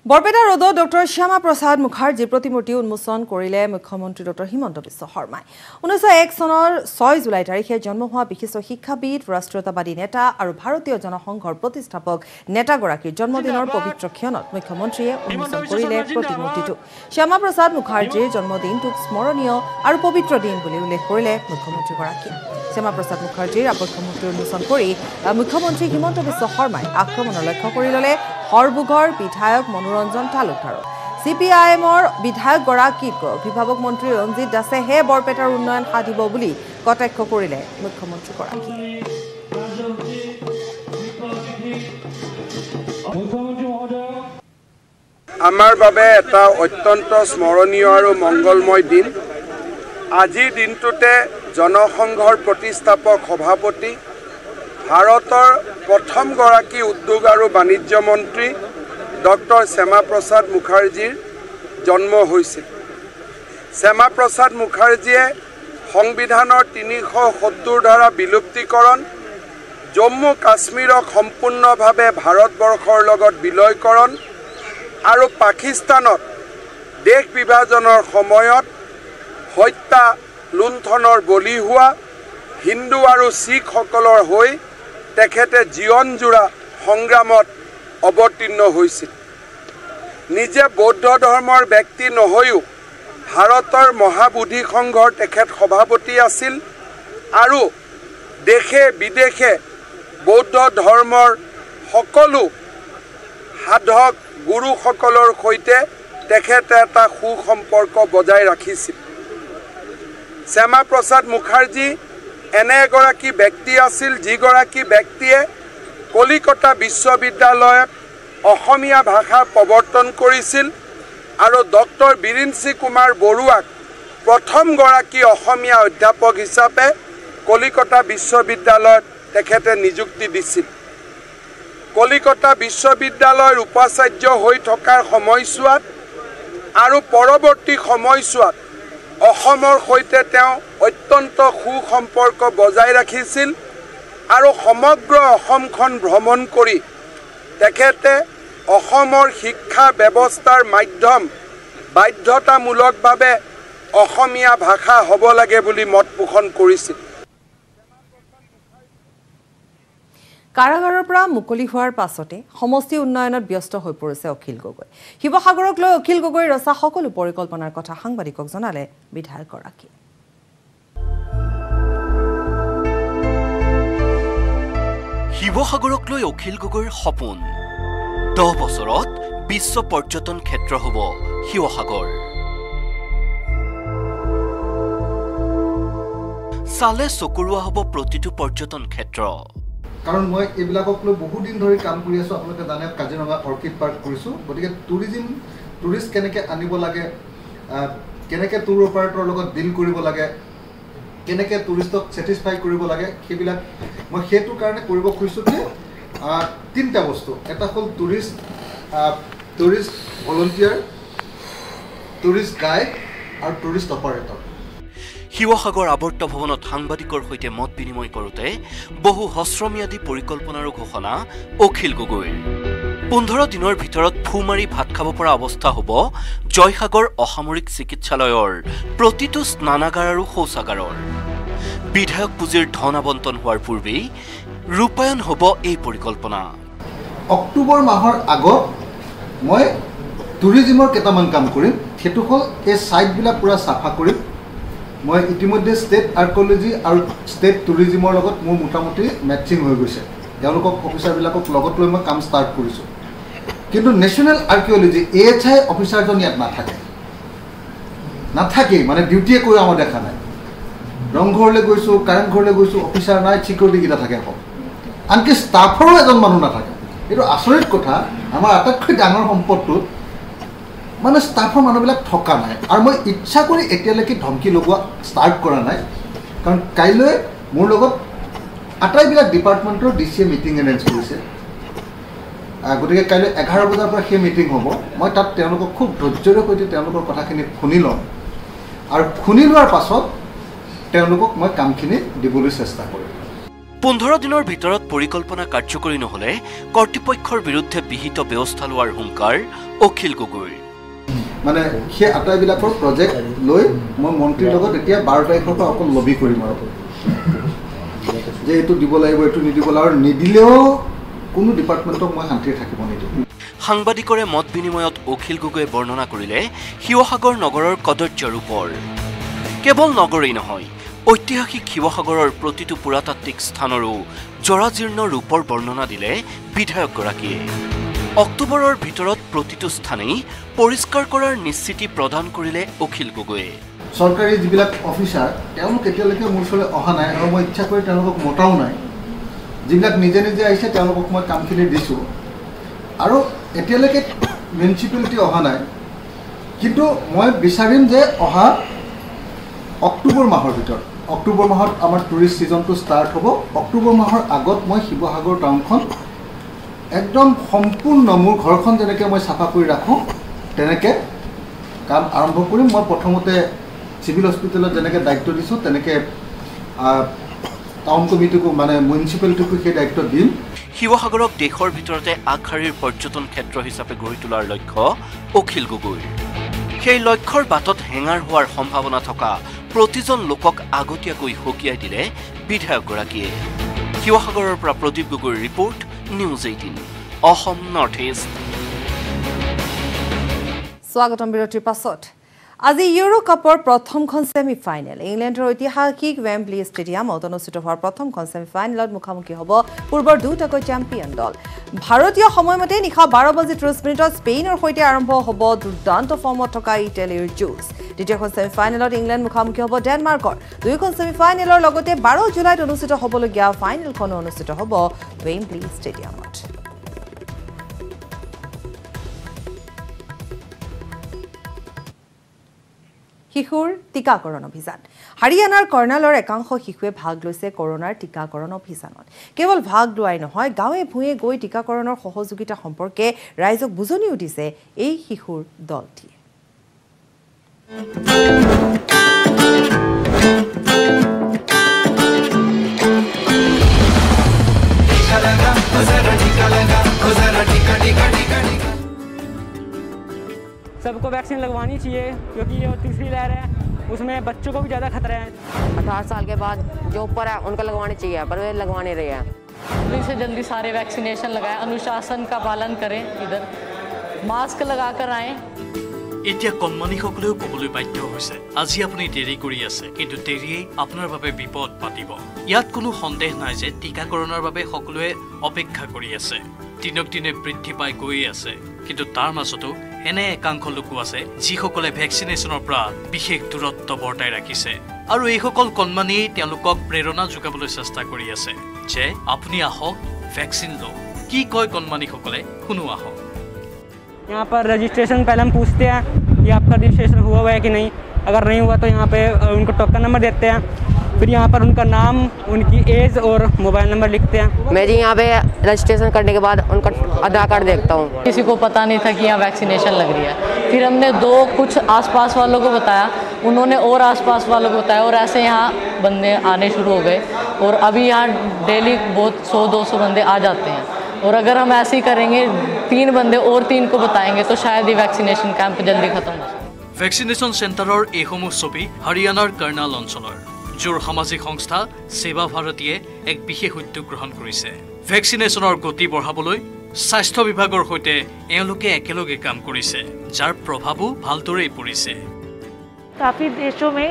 বৰপেটা ৰোডত ডক্টৰ শ্যামা প্ৰসাদ মুখাৰ্জীৰ প্ৰতিমূৰ্তি উন্মোচন কৰিলে মুখ্যমন্ত্ৰী ডক্টৰ হিমন্ত বিশ্ব শৰ্মাই 1901 চনৰ 6 জুলাই তাৰিখে জন্ম হোৱা বিশিষ্ট শিক্ষাবিদ ৰাষ্ট্ৰীয়তাবাদী নেতা আৰু ভাৰতীয় জনসংঘৰ প্ৰতিষ্ঠাপক নেতাগৰাকীৰ জন্মদিনৰ পবিত্ৰ ক্ষণত মুখ্যমন্ত্ৰীয়ে উন্মোচন কৰিলে প্ৰতিমূৰ্তিটো শ্যামা প্ৰসাদ মুখাৰ্জীৰ জন্মদিনটোক স্মৰণীয় আৰু পবিত্ৰ দিন বুলি উল্লেখ কৰিলে মুখ্যমন্ত্ৰীগৰাকীয়ে শ্যামা প্ৰসাদ মুখাৰ্জীৰ আৱক্ষ মূৰ্তি উন্মোচন কৰি মুখ্যমন্ত্ৰী হিমন্ত বিশ্ব শৰ্মাই আক্ৰমণৰ লক্ষ্য কৰি ল'লে হৰবুঘৰ বিধায়ক মনোৰঞ্জন তালুকদাৰক CPIMৰ বিধায়কগৰাকীক অভিভাৱক মন্ত্ৰী ৰঞ্জিত দাসে হে বৰপেটাৰ উন্নয়ন সাধিব বুলি কটাক্ষ কৰিলে মুখ্যমন্ত্ৰীগৰাকী আমাৰ বাবে এটা অত্যন্ত স্মৰণীয় আৰু মংগলময় দিন আজিৰ দিনটোতে জনসংঘৰ প্ৰতিষ্ঠাপক সভাপতি ভাৰতৰ প্ৰথমগৰাকী উদ্যোগ আৰু বাণিজ্য মন্ত্ৰী ডক্টৰ শ্যামা প্ৰসাদ মুখাৰ্জীৰ জন্ম হৈছিল শ্যামা প্ৰসাদ মুখাৰ্জীয়ে সংবিধানৰ 370 ধাৰা বিলুপ্তিকৰণ জম্মু কাশ্মীৰক সম্পূৰ্ণভাৱে ভাৰতবৰ্ষৰ লগত বিলয়কৰণ আৰু পাকিস্তানত দেশ বিভাজনৰ সময়ত হত্যা লুণ্ঠনৰ বলি হোৱা হিন্দু আৰু শিখসকলৰ হৈ তেখেতে জীৱনজোৰা সংগ্ৰামত অৱতীৰ্ণ হৈছিল নিজে বৌদ্ধ ধৰ্মৰ ব্যক্তি নহয়ও ভাৰতৰ মহাবোধি সংঘৰ তেখেত সভাপতি আছিল আৰু দেশে বিদেশে বৌদ্ধ ধৰ্মৰ সকলো সাধক গুৰুসকলৰ সৈতে তেখেতে এটা সুসম্পৰ্ক বজাই ৰাখিছিল শ্যামা প্ৰসাদ মুখাৰ্জী এনে এগৰাকী ব্যক্তি আছিল যিগৰাকী ব্যক্তিয়ে কলিকতা বিশ্ববিদ্যালয়ত অসমীয়া ভাষা প্ৰৱৰ্তন কৰিছিল আৰু ডক্টৰ বীৰেন্দ্ৰ কুমাৰ বৰুৱাক প্ৰথমগৰাকী অসমীয়া অধ্যাপক হিচাপে কলিকতা বিশ্ববিদ্যালয়ত তেখেতে নিযুক্তি দিছিল কলিকতা বিশ্ববিদ্যালয়ৰ উপাচাৰ্য হৈ থকাৰ সময়ছোৱাত আৰু পৰৱৰ্তী সময়ছোৱাত অসমৰ সৈতে তেওঁ অত্যন্ত সুসম্পৰ্ক বজাই ৰাখিছিল আৰু সমগ্ৰ অসমখন ভ্ৰমণ কৰি তেখেতে অসমৰ শিক্ষা ব্যৱস্থাৰ মাধ্যম বাধ্যতামূলকভাৱে অসমীয়া ভাষা হ'ব লাগে বুলি মত পোষণ কৰিছিল কাৰাগাৰৰ পৰা মুকলি হোৱাৰ পাছতে সমষ্টি উন্নয়নত ব্যস্ত হৈ পৰিছে অখিল গগৈ শিৱসাগৰক লৈ অখিল গগৈ ৰচা সকলো পৰিকল্পনাৰ কথা সাংবাদিকক জনালে বিধায়কগৰাকী শিৱসাগৰক লৈ অখিল গগৈৰ সপোন 10 বছৰত বিশ্ব পৰ্যটন ক্ষেত্ৰ হ'ব শিৱসাগৰ সালে চকুৰুৱা হ'ব প্ৰতিটো পৰ্যটন ক্ষেত্ৰ কাৰণ মই এইবিলাকক লৈ বহু দিন ধৰি কাম কৰি আছো আপোনালোকে জানে কাজিৰঙা অৰ্কিড পাৰ্ক কৰিছো গতিকে টুৰিষ্ট কেনেকৈ আনিব লাগে কেনেকৈ টুৰ অপাৰেটৰৰ লগত ডিল কৰিব লাগে কেনেকৈ টুৰিষ্টক ছেটিছফাই কৰিব লাগে সেইবিলাক মই সেইটো কাৰণে কৰিব খুজিছোঁ যে তিনিটা বস্তু এটা হ'ল টুৰিষ্ট ভলণ্টিয়াৰ টুৰিষ্ট গাইড আৰু টুৰিষ্ট অপাৰেটৰ শিৱসাগৰ আৱৰ্ত ভৱনত সাংবাদিকৰ সৈতে মত বিনিময় কৰোঁতে বহু হস্ৰম্যাদী পৰিকল্পনাৰো ঘোষণা অখিল গগৈৰ 15 দিনৰ ভিতৰত ফুমাৰি ভাত খাব পৰা অৱস্থা হ'ব জয়সাগৰ অসামৰিক চিকিৎসালয়ৰ প্ৰতিটো স্নানাগাৰ আৰু শৌচাগাৰৰ বিধায়ক পুঁজিৰ ধন আবণ্টন হোৱাৰ পূৰ্বেই ৰূপায়ণ হ'ব এই পৰিকল্পনা অক্টোবৰ মাহৰ আগত মই টুৰিজিমৰ কেইটামান কাম কৰিম সেইটো হ'ল এই ছাইটবিলাক পুৰা চাফা কৰিম মই ইতিমধ্যে ষ্টেট আৰ্কিঅলজি আৰু ষ্টেট টুৰিজিমৰ লগত মোৰ মোটামুটি মেটচিং হৈ গৈছে তেওঁলোকক অফিচাৰবিলাকক লগত লৈ মই কাম ষ্টাৰ্ট কৰিছোঁ কিন্তু নেশ্যনেল আৰ্কিঅলজি AHI অফিচাৰজন ইয়াত নাথাকেই মানে ডিউটিয়ে কৰি আমাৰ দেখা নাই ৰংঘৰলৈ গৈছোঁ কাৰেংঘৰলৈ গৈছোঁ অফিচাৰ নাই ছিকিউৰিটিকেইটা থাকে অকল আনকি ষ্টাফৰো এজন মানুহ নাথাকে এইটো আচৰিত কথা আমাৰ আটাইতকৈ ডাঙৰ সম্পদটোত মানে ষ্টাফৰ মানুহবিলাক থকা নাই আৰু মই ইচ্ছা কৰি এতিয়ালৈকে ধমকি লগোৱা ষ্টাৰ্ট কৰা নাই কাৰণ কাইলৈ মোৰ লগত আটাইবিলাক ডিপাৰ্টমেণ্টৰ DCA মিটিং এৰেঞ্জ কৰিছে গতিকে কাইলৈ 11 বজাৰ পৰা সেই মিটিং হ'ব মই তাত তেওঁলোকক খুব ধৈৰ্যৰে সৈতে তেওঁলোকৰ কথাখিনি শুনি ল'ম আৰু শুনি লোৱাৰ পাছত তেওঁলোকক মই কামখিনি দিবলৈ চেষ্টা কৰিম 15 দিনৰ ভিতৰত পৰিকল্পনা কাৰ্যকৰী নহলে কৰ্তৃপক্ষৰ বিৰুদ্ধে বিহিত ব্যৱস্থা লোৱাৰ হুংকাৰ অখিল গগৈৰ। মানে সেই আটাইবিলাকৰ প্ৰজেক্ট লৈ মই মন্ত্ৰীৰ লগত এতিয়া 12 তাৰিখৰ পৰা অকল লবি কৰিম আৰু যে এইটো দিব লাগিব এইটো নিদিব আৰু নিদিলেও কোনো ডিপাৰ্টমেণ্টক মই শান্তিৰে থাকিব নিদিওঁ। সাংবাদিকৰে মত বিনিময়ত অখিল গগৈয়ে বৰ্ণনা কৰিলে শিৱসাগৰ নগৰৰ কদৰ্য ৰূপৰ। কেৱল নগৰেই নহয়, ঐতিহাসিক শিৱসাগৰৰ প্ৰতিটো পুৰাতাত্ত্বিক স্থানৰো জৰাজীৰ্ণ ৰূপৰ বৰ্ণনা দিলে বিধায়কগৰাকীয়ে। অক্টোবৰৰ ভিতৰত প্ৰতিটো স্থানেই পৰিষ্কাৰ কৰাৰ নিশ্চিতি প্ৰদান কৰিলে অখিল গগৈয়ে। চৰকাৰী যিবিলাক অফিচাৰ তেওঁলোক এতিয়ালৈকে মোৰ ওচৰলৈ অহা নাই আৰু মই ইচ্ছা কৰি তেওঁলোকক মতাও নাই। যিবিলাক নিজে নিজে আহিছে তেওঁলোকক মই কামখিনি দিছোঁ আৰু এতিয়ালৈকে মিউনিচিপালিটি অহা নাই। কিন্তু মই বিচাৰিম যে অহা অক্টোবৰ মাহৰ ভিতৰত, অক্টোবৰ মাহত আমাৰ টুৰিষ্ট ছিজনটো ষ্টাৰ্ট হ'ব। অক্টোবৰ মাহৰ আগত মই শিৱসাগৰ টাউনখন একদম সম্পূৰ্ণ মোৰ ঘৰখন যেনেকৈ মই চাফা কৰি ৰাখোঁ তেনেকৈ কাম আৰম্ভ কৰিম। মই প্ৰথমতে চিভিল হস্পিটেলত যেনেকৈ দায়িত্ব দিছোঁ তেনেকৈ টাউন কমিটিকো মানে মিউনিচিপালিটিকো সেই দায়িত্ব দিম। শিৱসাগৰক দেশৰ ভিতৰতে আগশাৰীৰ পৰ্যটন ক্ষেত্ৰ হিচাপে গঢ়ি তোলাৰ লক্ষ্য অখিল গগৈৰ। সেই লক্ষ্যৰ বাটত হেঙাৰ হোৱাৰ সম্ভাৱনা থকা প্ৰতিজন লোকক আগতীয়াকৈ সকীয়াই দিলে বিধায়কগৰাকীয়ে। শিৱসাগৰৰ পৰা প্ৰদীপ গগৈৰ report, news 18 Assam north east. স্বাগতম বিৰতিৰ পাছত আজি ইউৰো কাপৰ প্ৰথমখন ছেমি ফাইনেল ইংলেণ্ডৰ ঐতিহাসিক ৱেম্বলি ষ্টেডিয়ামত অনুষ্ঠিত হোৱাৰ প্ৰথমখন ছেমি ফাইনেলত মুখামুখি হ'ব পূৰ্বৰ দুটাকৈ চেম্পিয়ন দল। ভাৰতীয় সময়মতে নিশা 12:30 স্পেইনৰ সৈতে আৰম্ভ হ'ব দুৰ্দান্ত ফৰ্মত থকা ইটালীৰ যুঁজ। দ্বিতীয়খন ছেমি ফাইনেলত ইংলেণ্ড মুখামুখি হ'ব ডেনমাৰ্কৰ। দুয়োখন ছেমি ফাইনেলৰ লগতে 12 জুলাইত অনুষ্ঠিত হ'বলগীয়া ফাইনেলখনো অনুষ্ঠিত হ'ব ৱেম্বলি ষ্টেডিয়ামত। শিশুৰ টীকাকৰণ অভিযান। হাৰিয়ানাৰ কৰ্ণালৰ একাংশ শিশুৱে ভাগ লৈছে কৰোনাৰ টীকাকৰণ অভিযানত। কেৱল ভাগ লোৱাই নহয়, গাঁৱে ভূঞে গৈ টীকাকৰণৰ সহযোগিতা সম্পৰ্কে ৰাইজক বুজনিও দিছে এই শিশুৰ দলটিয়ে। सबको वैक्सीन लगवानी चाहिए क्योंकि ये तीसरी लहर है, उसमें बच्चों को भी ज़्यादा खतरा है। 18 साल के बाद जो ऊपर है उनको लगवानी चाहिए, पर वे लगवा नहीं रही है। जल्दी से जल्दी सारे वैक्सीनेशन लगाएं, अनुशासन का पालन करें, इधर मास्क लगा कर आएं। এতিয়া কণমানিসকলেও ক'বলৈ বাধ্য হৈছে, আজি আপুনি দেৰি কৰি আছে, কিন্তু দেৰিয়েই আপোনাৰ বাবে বিপদ পাতিব। ইয়াত কোনো সন্দেহ নাই যে টীকাকৰণৰ বাবে সকলোৱে অপেক্ষা কৰি আছে। দিনক দিনে বৃদ্ধি পাই গৈয়ে আছে, কিন্তু তাৰ মাজতো এনে একাংশ লোকো আছে যিসকলে ভেকচিনেশ্যনৰ পৰা বিশেষ দূৰত্ব বৰ্তাই ৰাখিছে আৰু এইসকল কণমানিয়েই তেওঁলোকক প্ৰেৰণা যোগাবলৈ চেষ্টা কৰি আছে যে আপুনি আহক, ভেকচিন লওক। কি কয় কণমানিসকলে, শুনো আহক। यहाँ पर रजिस्ट्रेशन पहले हम पूछते हैं कि आपका रजिस्ट्रेशन हुआ है कि नहीं। अगर नहीं हुआ तो यहाँ पे उनको टोकन नंबर देते हैं, फिर यहाँ पर उनका नाम, उनकी एज और मोबाइल नंबर लिखते हैं। मैं जी यहाँ पे रजिस्ट्रेशन करने के बाद उनका आधार कार्ड देखता हूँ। किसी को पता नहीं था कि यहाँ वैक्सीनेशन लग रही है। फिर हमने कुछ आसपास वालों को बताया, उन्होंने और आसपास वालों को बताया, और ऐसे यहाँ बंदे आने शुरू हो गए। और अभी यहाँ डेली बहुत 100-200 बंदे आ जाते हैं। और अगर हम ऐसे ही करेंगे, 3 बंदे और 3 को बताएंगे, तो शायद ये वैक्सीनेशन कैंप जल्दी खत्म हो जाए। ভেকচিনেশ্যন চেণ্টাৰৰ এইসমূহ ছবি হাৰিয়ানাৰ কৰ্ণাল অঞ্চলৰ, য'ৰ সামাজিক সংস্থা সেৱা ভাৰতীয়ে এক বিশেষ উদ্যোগ গ্ৰহণ কৰিছে। ভেকচিনেশ্যনৰ গতি বঢ়াবলৈ স্বাস্থ্য বিভাগৰ সৈতে এওঁলোকে একেলগে কাম কৰিছে, যাৰ প্ৰভাৱো ভালদৰেই পৰিছে। काफ़ी देशों में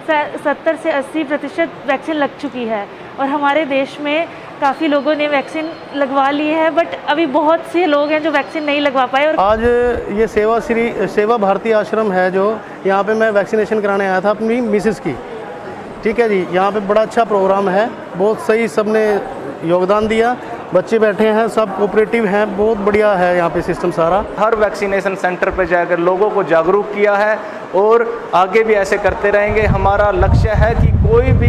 70 से 80% वैक्सीन लग चुकी है और हमारे देश में काफ़ी लोगों ने वैक्सीन लगवा ली है, बट अभी बहुत से लोग हैं जो वैक्सीन नहीं लगवा पाए। और आज ये सेवा भारती आश्रम है जो यहाँ पे मैं वैक्सीनेशन कराने आया था अपनी मिसेस की। ठीक है जी, यहाँ पे बड़ा अच्छा प्रोग्राम है, बहुत सही सबने योगदान दिया, बच्चे बैठे हैं, सब कोऑपरेटिव हैं, बहुत बढ़िया है यहाँ पे सिस्टम सारा। हर वैक्सीनेशन सेंटर पे जाकर लोगों को जागरूक किया है और आगे भी ऐसे करते रहेंगे। हमारा लक्ष्य है कि कोई भी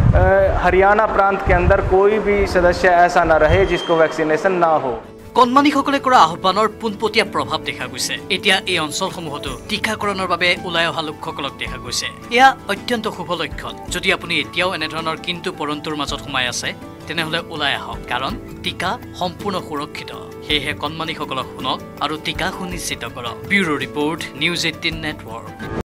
हरियाणा प्रांत के अंदर कोई भी सदस्य ऐसा ना रहे जिसको वैक्सीनेशन ना हो। কণমানিসকলে কৰা আহ্বানৰ পোনপটীয়া প্ৰভাৱ দেখা গৈছে। এতিয়া এই অঞ্চলসমূহতো টীকাকৰণৰ বাবে ওলাই অহা লোকসকলক দেখা গৈছে। এয়া অত্যন্ত শুভ লক্ষণ। যদি আপুনি এতিয়াও এনেধৰণৰ কিন্তু পৰন্তুৰ মাজত সোমাই আছে, তেনেহ'লে ওলাই আহক কাৰণ টিকা সম্পূৰ্ণ সুৰক্ষিত সেয়েহে কণমানিসকলক শুনক আৰু টিকা সুনিশ্চিত কৰক ব্যুৰো ৰিপৰ্ট নিউজ 18 নেটৱৰ্ক